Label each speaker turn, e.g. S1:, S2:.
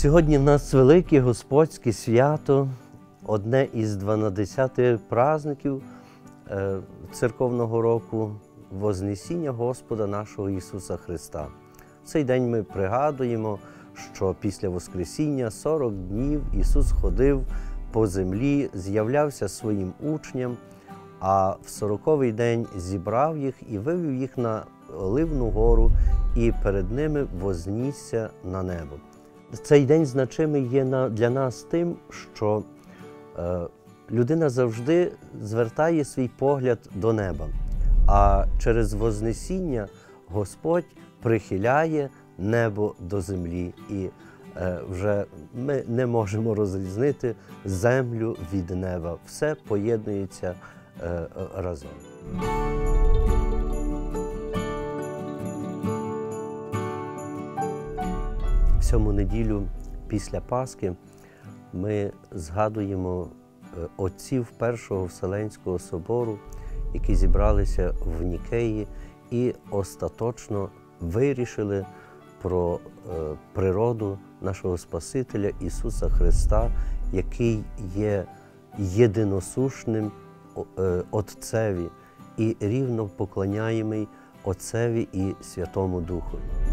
S1: Сьогодні в нас велике Господське свято, одне із 12 праздників церковного року – Вознесіння Господа нашого Ісуса Христа. В цей день ми пригадуємо, що після Воскресіння 40 днів Ісус ходив по землі, з'являвся своїм учням, а в 40-й день зібрав їх і вивів їх на Оливну гору, і перед ними вознісся на небо. Цей день значимий є для нас тим, що людина завжди звертає свій погляд до неба, а через Вознесіння Господь прихиляє небо до землі, і вже ми не можемо розрізнити землю від неба. Все поєднується разом. В цьому неділю після Пасхи ми згадуємо отців Першого Вселенського собору, які зібралися в Нікеї і остаточно вирішили про природу нашого Спасителя Ісуса Христа, який є єдиносушним Отцеві і рівно поклоняємий Отцеві і Святому Духові.